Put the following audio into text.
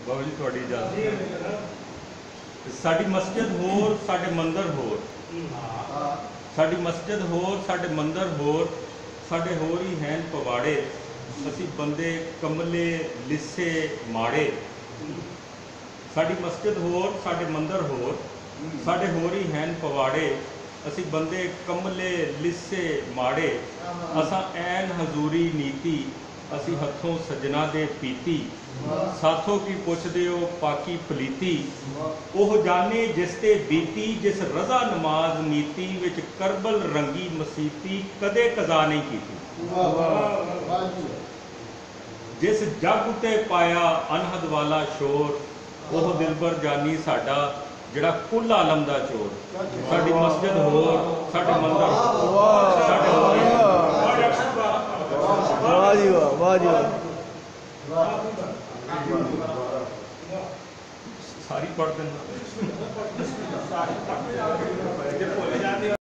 बाबू जी थोड़ी इजाजत। साडी मस्जिद होर साडे मंदिर होर, साडी मस्जिद होर साडे मंदिर होर, साडे होर ही हैं पवाड़े, असी बंदे कमले लिस्से माड़े। साडी मस्जिद होर साडे मंदिर होर, साडे होर ही हैं पवाड़े, असी बंदे कमले लिस्से माड़े। असां ऐन हजूरी नीति, असी हथों सजना दे पीती, साथों की पुछदे हो पाकी पलीती। ओह जाने जिस ते बीती, जिस रज़ा नमाज नीति विच करबल रंगी मसीती कदे कज़ा नहीं कीती। जिस जग ते पाया अनहद वाला शोर, ओह दिलबर जानी साडा जिहड़ा कुल आलम दा चोर। साडी मस्जिद होर साडे मंदिर होर, साडे वाह जी वाह, वाह जी वाह। सारी पढ़ देना।